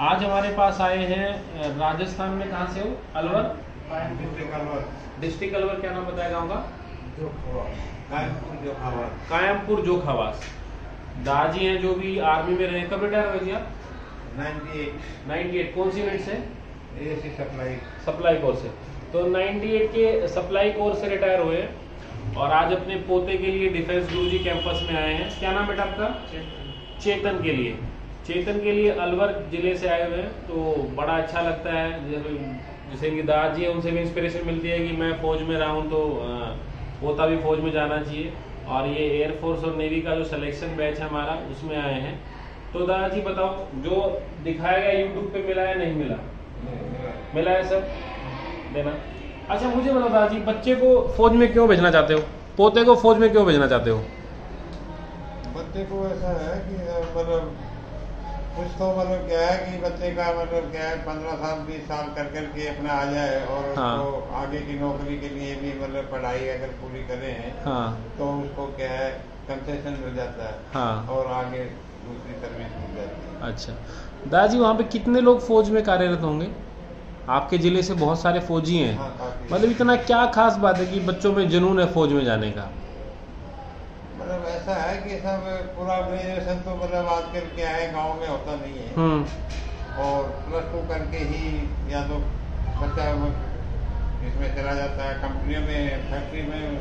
आज हमारे पास आए हैं राजस्थान में, कहाँ से हो? अलवर, डिस्ट्रिक्ट अलवर। क्या नाम बताया गाँव का? कायमपुर जोखावास। दादाजी हैं जो भी आर्मी में रहे। कब रिटायर हुए जी आप? 98। कौन सी यूनिट से? सप्लाई कोर से। तो 98 के सप्लाई कोर से रिटायर हुए और आज अपने पोते के लिए डिफेंस गुरुजी कैंपस में आए हैं। क्या नाम बेटा आपका? चेतन के लिए। चेतन के लिए अलवर जिले से आए हुए हैं, तो बड़ा अच्छा लगता है। जैसे कि दादाजी है, उनसे भी इंस्पिरेशन मिलती है कि मैं फौज में रहा हूँ तो पोता भी फौज में जाना चाहिए। और ये एयरफोर्स और नेवी का जो सिलेक्शन बैच है हमारा, उसमें आए हैं। तो दादाजी बताओ, जो दिखाया गया यूट्यूब पे मिला है नहीं मिला? मिला है सब देना। अच्छा मुझे बताओ दादाजी, बच्चे को फौज में क्यों भेजना चाहते हो? पोते को फौज में क्यों भेजना चाहते हो? बच्चे को ऐसा है कि मतलब कुछ तो मतलब क्या है कि बच्चे का मतलब क्या है 15 साल 20 साल कर करके अपना आ जाए और उसको आगे की नौकरी के लिए भी मतलब पढ़ाई अगर पूरी करे हैं तो उसको क्या है कंसेशन मिल जाता है और आगे दूसरी सर्विस मिल जाती है। अच्छा दादाजी, वहाँ पे कितने लोग फौज में कार्यरत होंगे? आपके जिले से बहुत सारे फौजी हैं। मतलब इतना क्या खास बात है कि बच्चों में जुनून है फौज में जाने का? मतलब ऐसा है कि सब पूरा ग्रेजुएशन तो मतलब आजकल क्या है गांव में होता नहीं है और +2 करके ही या तो बच्चा इसमें चला जाता है, कंपनियों में, फैक्ट्री में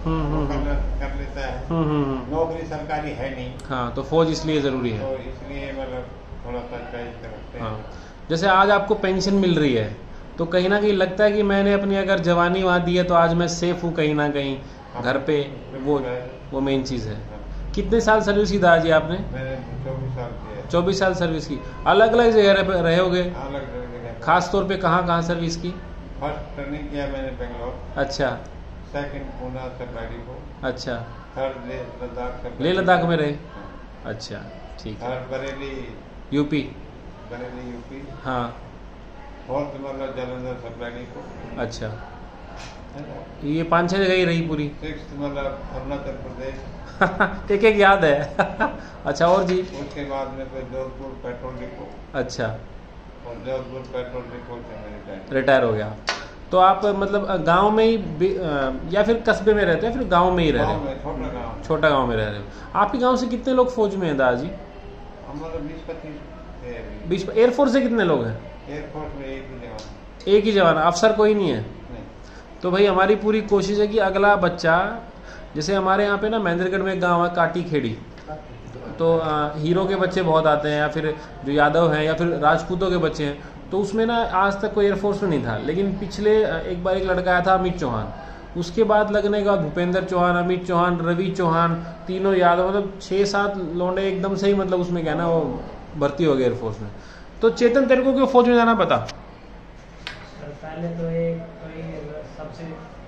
कर लेता है। नौकरी सरकारी है नहीं। हाँ, तो फौज इसलिए जरूरी है। तो इसलिए मतलब थोड़ा सा चॉइस करते हैं। जैसे आज आपको पेंशन मिल रही है तो कहीं ना कहीं लगता है कि मैंने अपनी अगर जवानी वहाँ दी है तो आज मैं सेफ हूँ कहीं ना कहीं घर पे। वो मेन चीज़ है। कितने साल सर्विस की दादाजी आपने? मैंने 24 साल की। 24 साल सर्विस की। अलग अलग जगह रहे होगे? अलग जगह। खास तौर पे कहाँ सर्विस की? फर्स्ट ट्रेनिंग किया मैंने बेंगलोर। अच्छा। Second Poona supply depot. अच्छा। थर्ड लद्दाख। लेह लद्दाख में रहे? अच्छा ठीक है। Third Bareilly UP. हाँ। फोर्थ मतलब जालंधर सप्लाई डिपो। अच्छा, ये 5-6 जगह ही रही पूरी। 6th मतलब अरुणाचल प्रदेश। एक याद है। अच्छा और जी? उसके बाद में फिर जोधपुर पेट्रोल डिपो। अच्छा। और जोधपुर पेट्रोल डिपो से रिटायर हो गया। तो आप मतलब गांव में ही या फिर कस्बे में रहते हैं, फिर गांव में ही रह रहे हो? छोटा गांव में रह रहे हो। आपके गांव से कितने लोग फौज में हैं दादाजी? हमारा 20-25। 20। एयरफोर्स से कितने लोग हैं? एयरफोर्स में एक ही जवान। अफसर कोई नहीं है? तो भाई हमारी पूरी कोशिश है कि अगला बच्चा, जैसे हमारे यहाँ पे ना महेंद्रगढ़ में एक गाँव है काटी खेड़ी, तो हीरो के बच्चे बहुत आते हैं या फिर जो यादव हैं या फिर राजपूतों के बच्चे हैं, तो उसमें ना आज तक कोई एयरफोर्स में नहीं था। लेकिन पिछले एक बार एक लड़का आया था अमित चौहान, उसके बाद लगने के बाद भूपेंद्र चौहान, अमित चौहान, रवि चौहान, तीनों यादव, मतलब 6-7 लौंडे एकदम से ही मतलब उसमें क्या ना वो भर्ती हो गए एयरफोर्स में। तो चेतन तेरे को क्यों फौज में जाना पता? पहले तो सबसे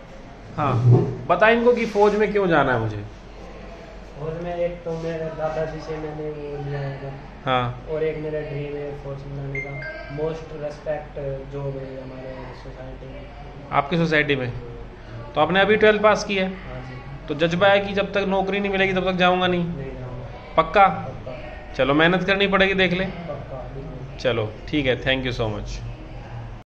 बता इनको कि फौज में क्यों जाना है मुझे। फौज में एक तो मेरे दादाजी से मैंने वो लिया है और एक मेरा ड्रीम है फौज में जाने का। मोस्ट रेस्पेक्ट जो है हमारे सोसाइटी में। आपकी सोसाइटी में? तो आपने अभी 12th पास की है? हाँ जी। तो जज्बा है कि जब तक नौकरी नहीं मिलेगी तब तक जाऊंगा नहीं? नहीं जाऊंगा। पक्का? चलो मेहनत करनी पड़ेगी, देख ले। पक्का। चलो ठीक है, थैंक यू सो मच।